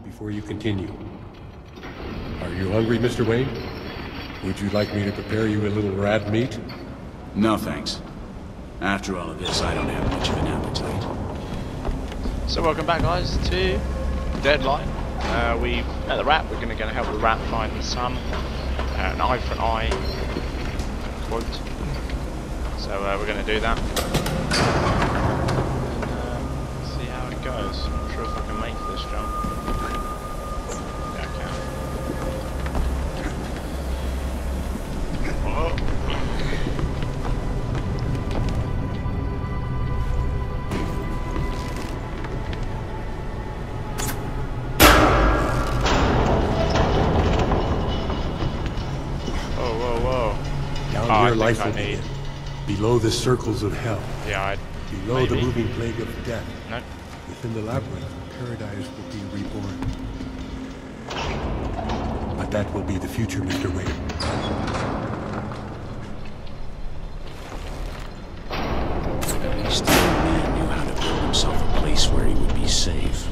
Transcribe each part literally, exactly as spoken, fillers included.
before you continue. Are you hungry, Mister Wayne? Would you like me to prepare you a little rat meat? No, thanks. After all of this, I don't have much of an appetite. So welcome back, guys, to Deadlight. Uh, we've met the rat. We're going to go help the rat find the sun. Uh, an eye for an eye quote. So uh, we're going to do that. And, uh, see how it goes. I'm not sure if I can make this jump. Yeah, I can. Oh. Down Oh, here, I life think will I need... begin. Below the circles of hell. Yeah, I... Below maybe. the moving plague of death. No. Within the labyrinth, paradise will be reborn. But that will be the future, Mister Wayne. At least the old man knew how to build himself a place where he would be safe.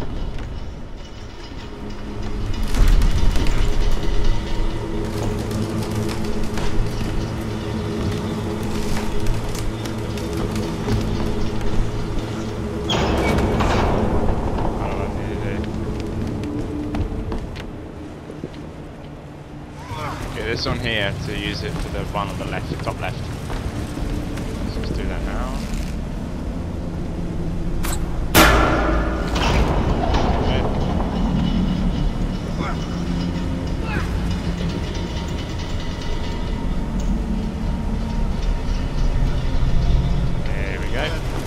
This on here to use it for the one on the left, top left. So let's do that now. There we go.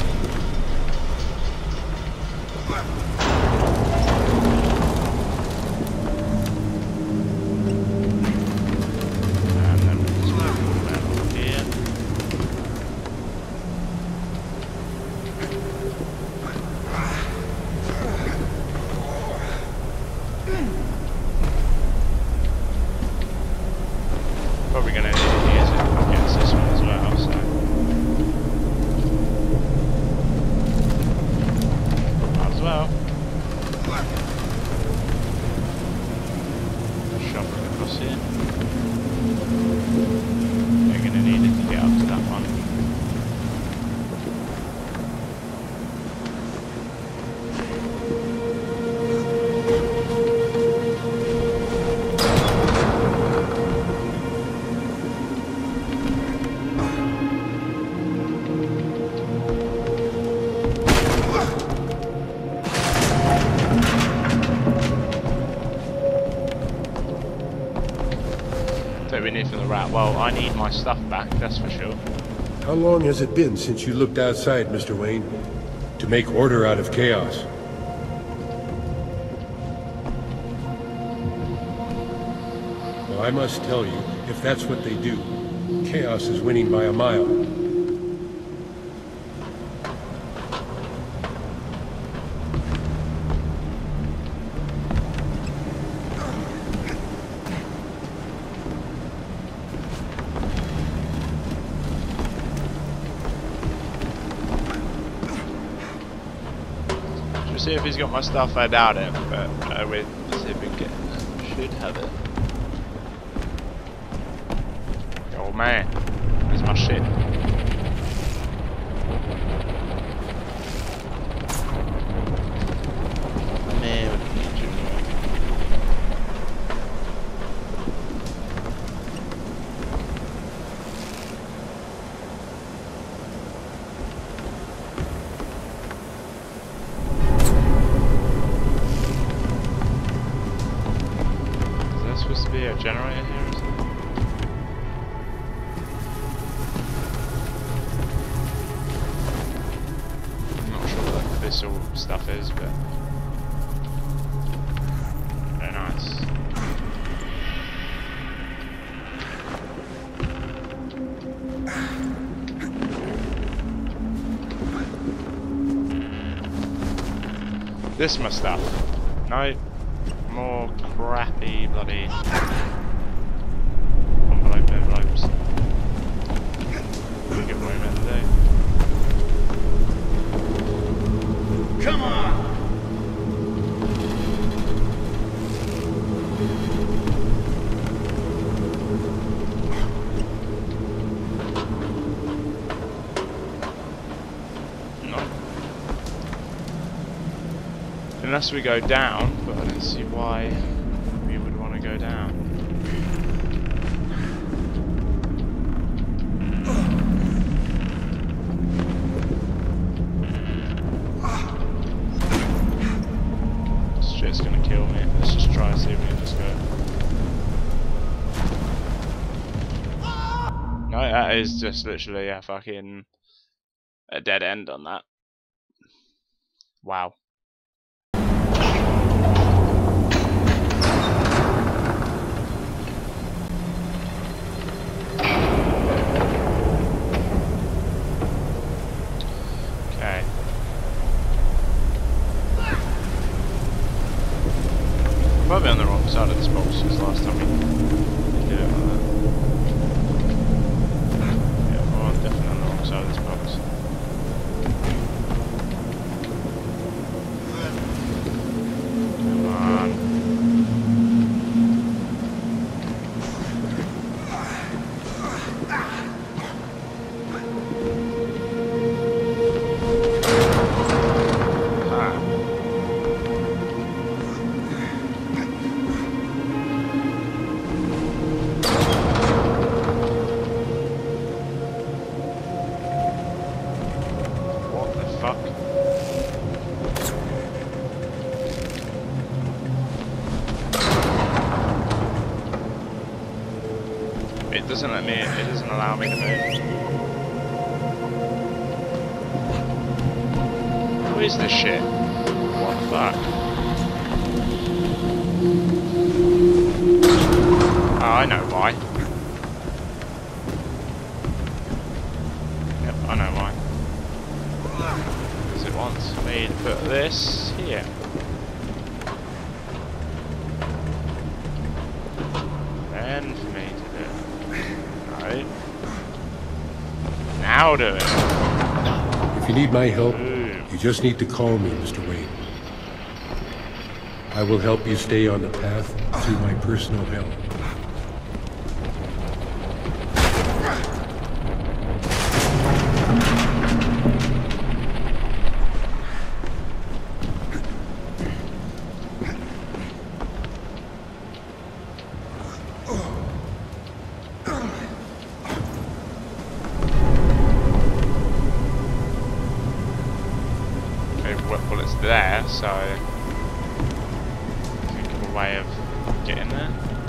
Probably going to use it against this one as well, so might as well. Shove it across here. You're going to need it to get up to that one. We need from the rat. Well, I need my stuff back, that's for sure. How long has it been since you looked outside, Mister Wayne? To make order out of chaos? Well, I must tell you, if that's what they do, chaos is winning by a mile. See if he's got my stuff. I doubt it, but uh, we'll see if we can get. Should have it. Oh man, where's my shit? Man, what are you doing? Supposed to be a generator here or something? I'm not sure what this all stuff is, but very nice. This is my stuff. No. More crappy bloody envelope envelopes. We'll give away that today. Come on! Unless we go down, but I don't see why we would want to go down. This shit's gonna kill me. Let's just try and see if we can just go. No, that is just literally a fucking a dead end on that. Wow. Okay. Probably on the wrong side of this box because last time we did it like that. Yeah, well, I'm definitely on the wrong side of this box. Come on. It doesn't let me, it doesn't allow me to move. What is this shit? What the fuck? Oh, I know why. Yep, I know why. Because it wants me to put this here. And for me to do it. Right. Now do it. If you need my help, Ooh. you just need to call me, Mister Wayne. I will help you stay on the path to my personal hell. Well, it's there, so think of a way of getting there.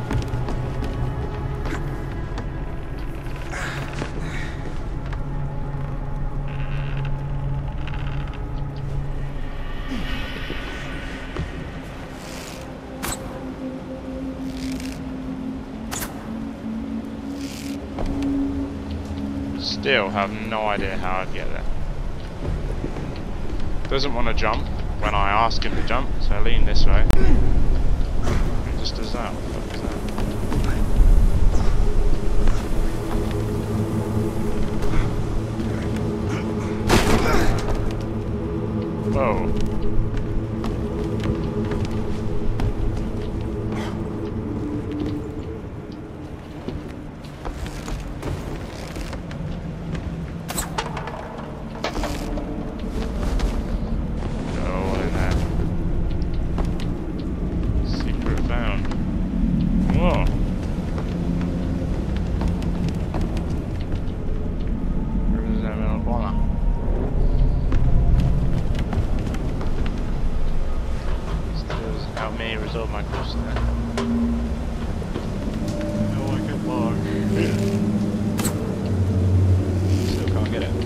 Still have no idea how I'd get there. Doesn't want to jump when I ask him to jump, so I lean this way. He just does that. What the fuck is that? Whoa. Resolve my question there. Oh, I could log. Still can't get it.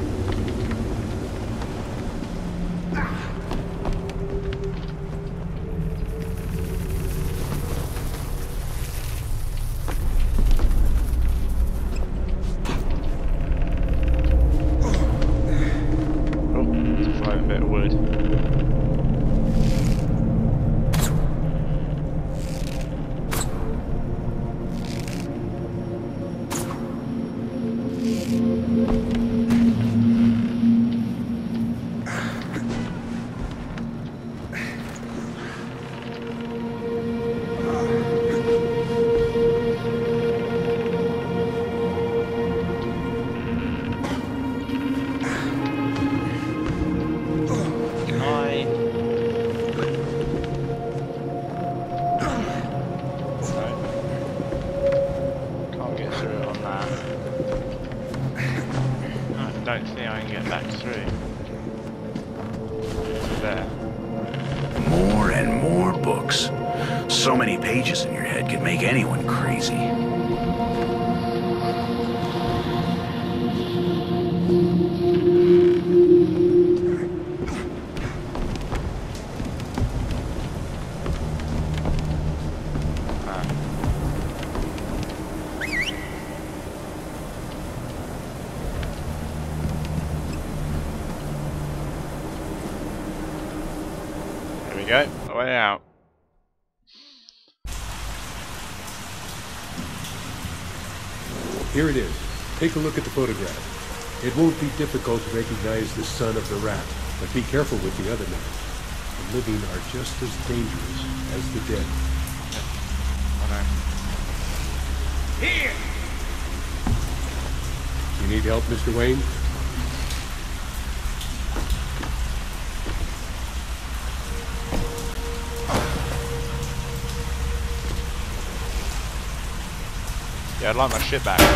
Oh, it's a floating bit of wood. and get back through. There. More and more books. So many pages in your head could make anyone crazy. Go, way out. Here it is. Take a look at the photograph. It won't be difficult to recognize the son of the rat, but be careful with the other men. The living are just as dangerous as the dead. Here! You need help, Mister Wayne? Yeah, I'd like my shit back.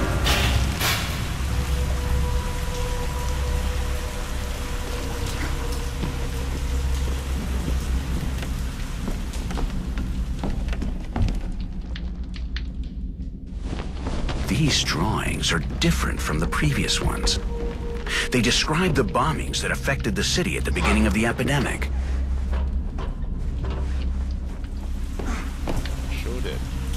These drawings are different from the previous ones. They describe the bombings that affected the city at the beginning of the epidemic. Sure did.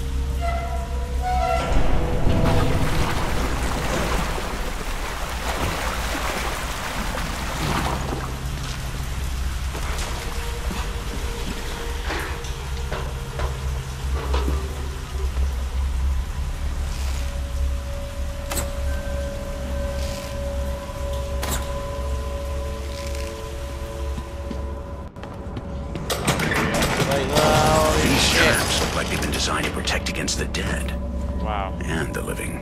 Like they've been designed to protect against the dead. Wow. And the living.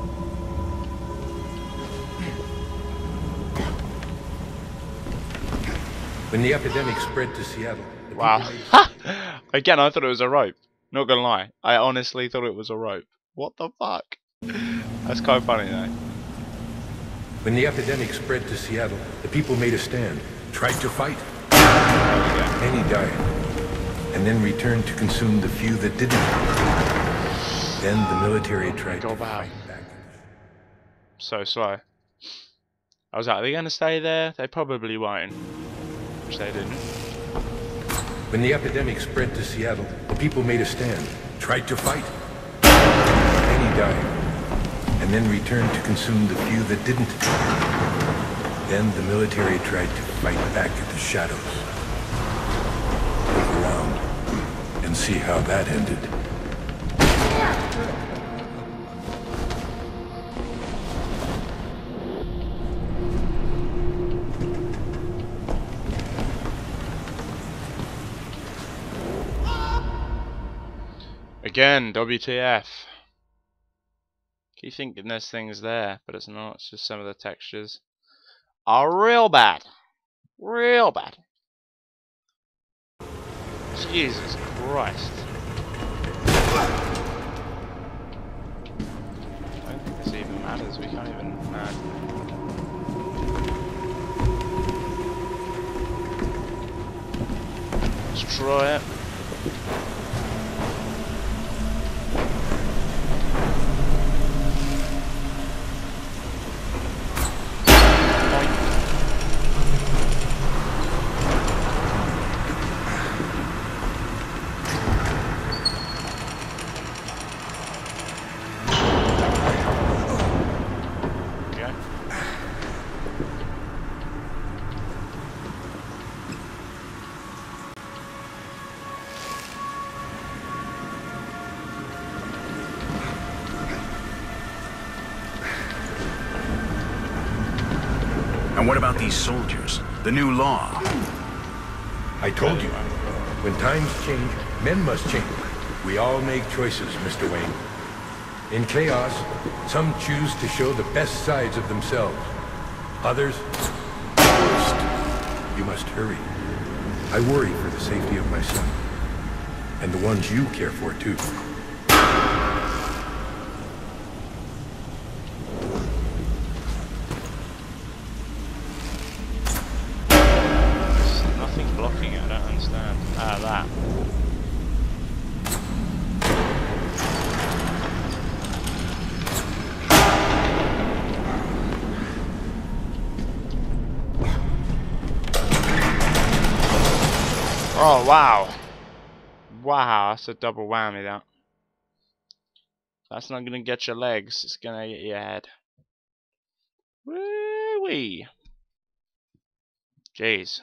When the epidemic spread to Seattle... Wow. Again, I thought it was a rope. Not gonna lie. I honestly thought it was a rope. What the fuck? That's kind of funny though. When the epidemic spread to Seattle, the people made a stand, tried to fight. Many died. And then returned to consume the few that didn't. Then the military tried to fight back. So slow. I was like, are they going to stay there? They probably won't. Which they didn't. When the epidemic spread to Seattle, the people made a stand, tried to fight. Many died. And then returned to consume the few that didn't. Then the military tried to fight back at the shadows. Look around and see how that ended. Again, W T F. Keep thinking there's things there, but it's not. It's just some of the textures are real bad. Real bad. Jesus Christ. I don't think this even matters. We can't even... Uh, destroy it. And what about these soldiers? The new law? I told you, when times change, men must change. We all make choices, Mister Wayne. In chaos, some choose to show the best sides of themselves. Others, the worst. You must hurry. I worry for the safety of my son. And the ones you care for, too. Oh, wow. Wow, that's a double whammy, that. That's not gonna get your legs, it's gonna get your head. Woo-wee. Jeez.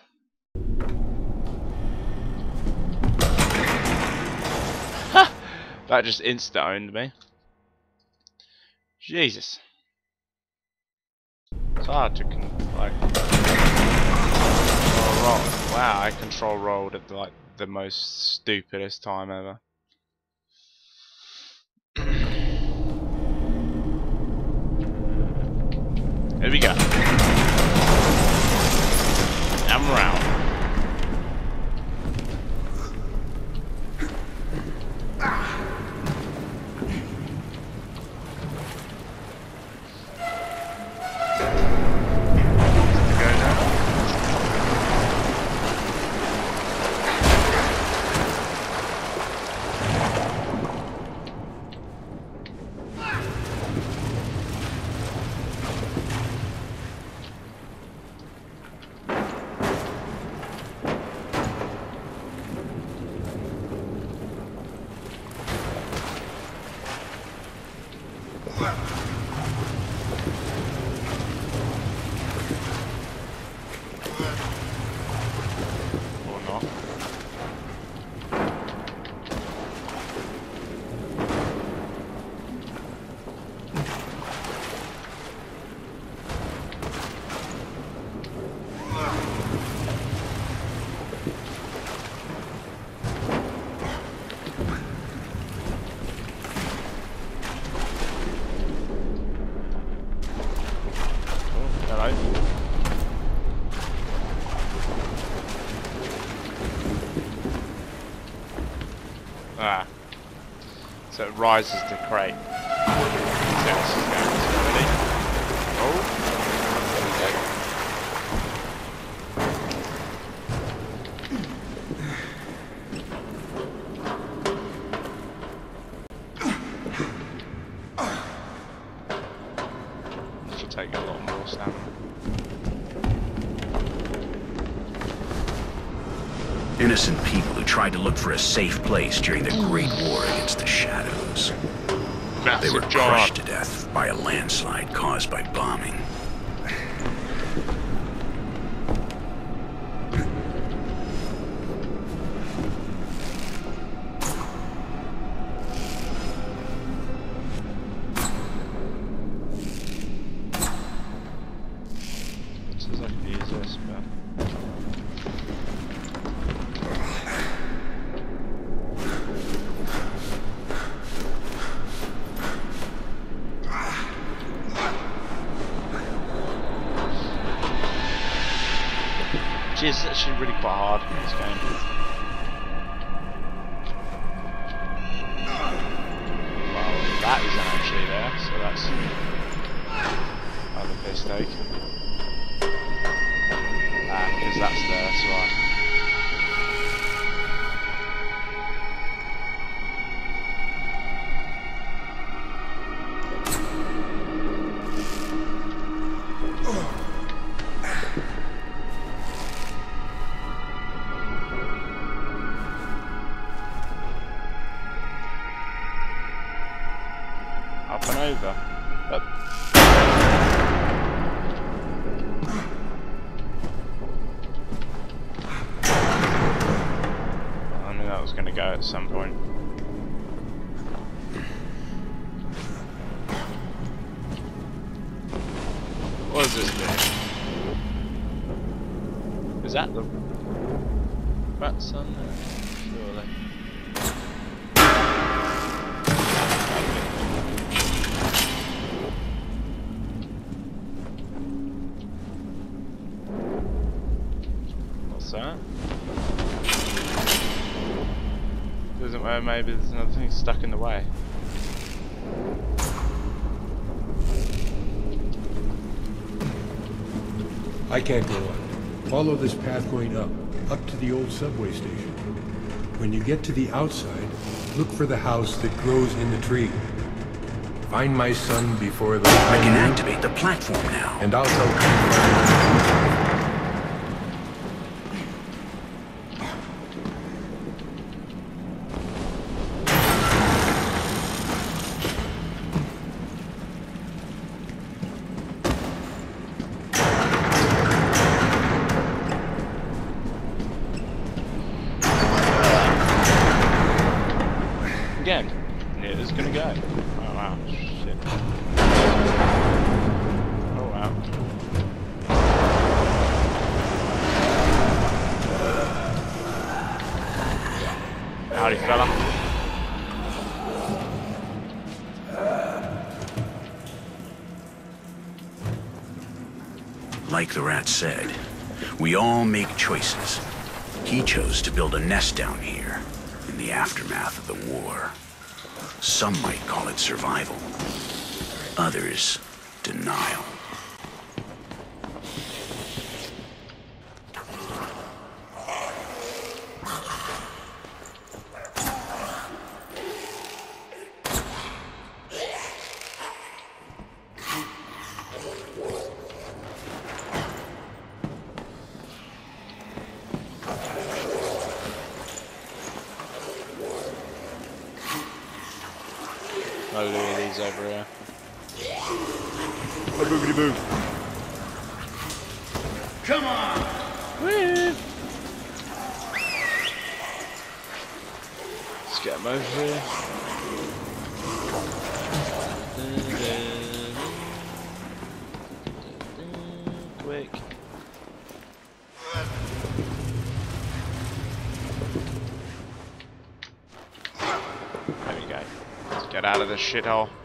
That just insta-owned me. Jesus. It's hard to con like control roll. Wow, I control rolled at the, like the most stupidest time ever. Here we go. I'm around. Ah. So it rises to crate. So this is going to ready. Oh. Okay. This should take a lot more stamina. Innocent people who tried to look for a safe place during the Great War against the Shadows. Massive They were job. crushed to death by a landslide caused by bombing. Seems like it is this, but... Jeez, it's actually really quite hard in this game. Well, that isn't actually there, so that's either mistake. Ah, because that's there, that's right. Up and over. Up. I knew that was going to go at some point. What is this thing? Is that the rat's on there? Surely. That doesn't matter, maybe there's another thing stuck in the way. I can't go on. Follow this path going up, up to the old subway station. When you get to the outside, look for the house that grows in the tree. Find my son before the... I can activate the platform now. And I'll tell you. again. And it is gonna go. Oh wow, shit. Oh wow. Howdy, fella. Like the rat said, we all make choices. He chose to build a nest down here in the aftermath of the war. Some might call it survival. Others, denial. Oh, look at these over here. Oh, boogity boo. Come on! Woo! Let's get him over here. Quick. There we go. Let's get out of this shithole.